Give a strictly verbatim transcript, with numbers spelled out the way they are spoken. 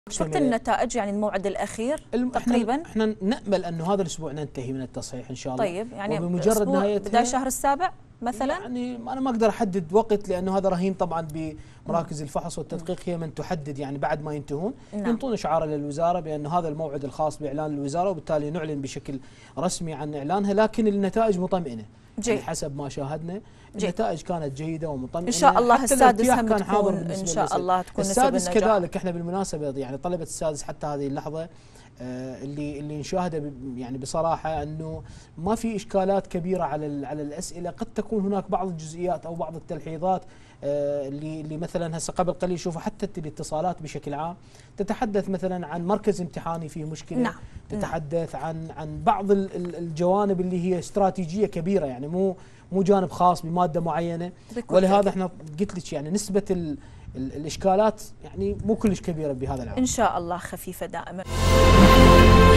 شفت النتائج يعني الموعد الاخير تقريبا؟ احنا نامل انه هذا الاسبوع ننتهي من التصحيح ان شاء الله. طيب يعني وبمجرد نهايتها بدايه الشهر السابع مثلا؟ يعني انا ما اقدر احدد وقت لانه هذا رهين طبعا بمراكز الفحص والتدقيق، هي من تحدد يعني بعد ما ينتهون ينطون اشعار للوزاره بان هذا الموعد الخاص باعلان الوزاره، وبالتالي نعلن بشكل رسمي عن اعلانها. لكن النتائج مطمئنه يعني حسب ما شاهدنا. جي. النتائج كانت جيده ومطمئنه ان شاء الله. السادس هم كان حاضر ان شاء الله تكون السادس كذلك. احنا بالمناسبه يعني طلبه السادس حتى هذه اللحظه آه اللي اللي نشاهده يعني بصراحه انه ما في اشكالات كبيره على على الاسئله. قد تكون هناك بعض الجزئيات او بعض التلحيظات آه اللي اللي مثلا هسه قبل قليل شوفوا حتى الاتصالات بشكل عام تتحدث مثلا عن مركز امتحاني فيه مشكله. نعم. تتحدث نعم. عن عن بعض الجوانب اللي هي استراتيجيه كبيره، يعني مو مو جانب خاص بماده معينه. ولهذا احنا قلت لك يعني نسبه ال ال الاشكالات يعني مو كلش كبيره بهذا العام. ان شاء الله خفيفه دائما.